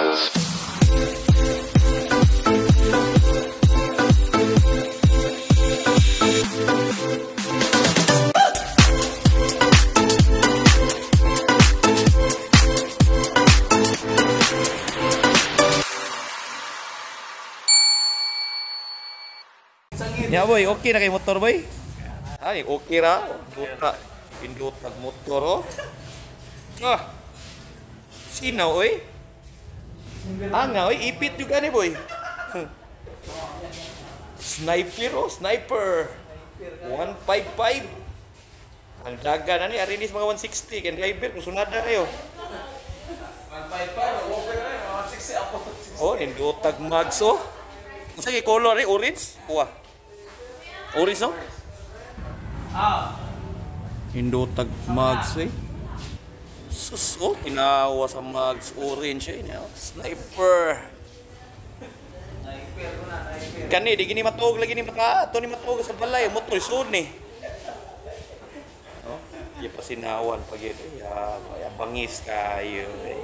Ya boy, okay na kay motor boy? Ay, okay ra. Duta, pindot pag motor oh. Ah. Sinaw oy. Anga oy, ipit juga ni boy. Sniper oh, sniper. 155. Ang daga na ni arinis mga 160 kan driver kung sunada kayo. 155 over na 160 ako. Oh, nindotag mags oh. Unsa kay color eh, orange? Kuha. Orange no? Hindotag mags eh. Sus, oh, tinawa sa mags orange eh. Sniper. Sniper na, sniper. Kani, di gini matog lagi ni maka. Ito ni matog sa balay. Motor isod ni. Oh, di pa sinawan pag ito. Ya, bangis kayo eh.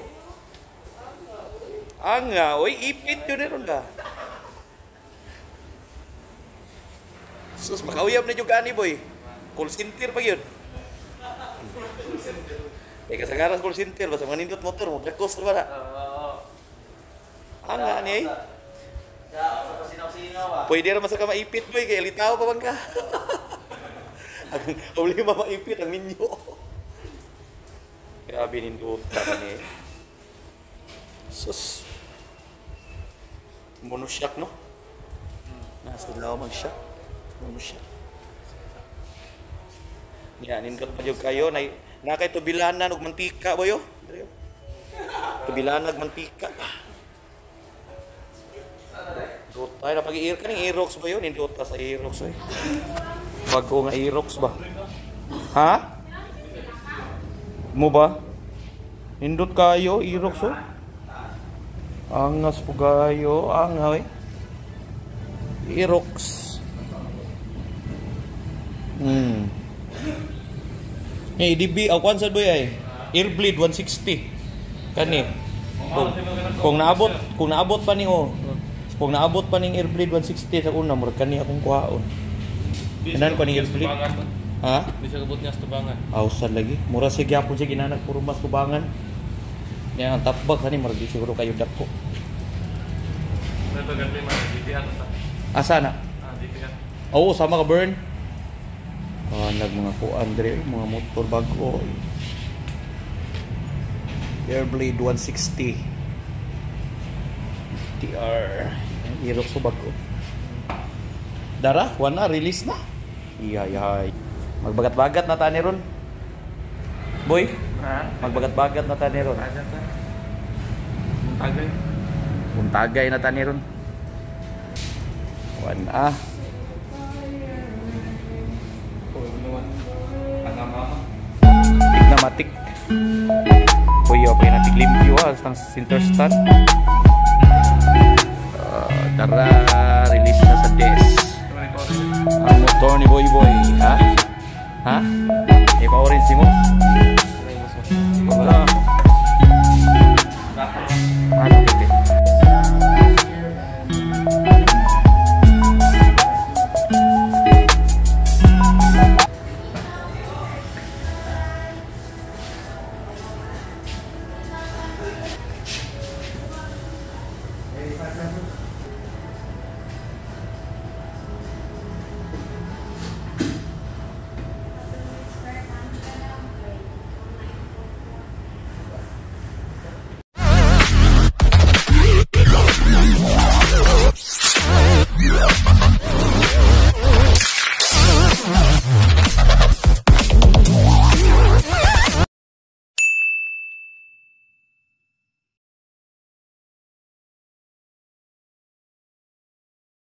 Anga, oy, ipit yun rin ka. Sus, makauyab na juga ni boy. Call center pa yun. Eh, kasagaran call center. Basta manindot motor mo. Dakos na ba na? Anga ni eh. Pwede rin masaka maipit boy. Kaya litaw pa bang ka? Uli maipit ang ninyo. Grabe nindot ka ni eh. Sus. Monoshock no? Nasa daw mag-shock. Monoshock. Yan, nindot pa dyan kayo. Nakay tubilanan og mantika ba yun? Tubilanan og mantika. Dot tayo na pag-i-air ka ng Aerox ba yun? Nindot ka sa Aerox eh. Wag ko nga Aerox ba? Ha? Mo ba? Nindot kayo, Aerox oh. Angas po kayo, angay. Aerox. Eh, DB, kwan sa doy ay. Airblade 160. Kani. Kung naabot pa ni oh. Kung naabot pa ning Airblade 160 sa una, murag kani akong kuhaon. Kanan ko ning Airblade. Ha? Bisa kabut niya sa tubangan. Ausad lagi. Mura siya gyapon siya ginanak puro mas tubangan. Yan ang top box ani murag di siguro kayo dako. Ito ganti man DPR ta. Asa na? DPR. Oo, sama ka burn. Nag mga kuan dire, mga motor bago. Airblade 160. TR. Aerox so bago. Dara, wana release na. Iyay. Magbagat-bagat na tani ron. Boy, magbagat-bagat na tani ron. Tagay. Untagay na tani ron. Wana. Tigna-matik. Kuya, pa yung natig limpyo tang center stand. Tara, release na sa desk. Ang motor ni Boy Boy. Ha? Ha? Ipa-orange mo? Wala. Ano, bebe?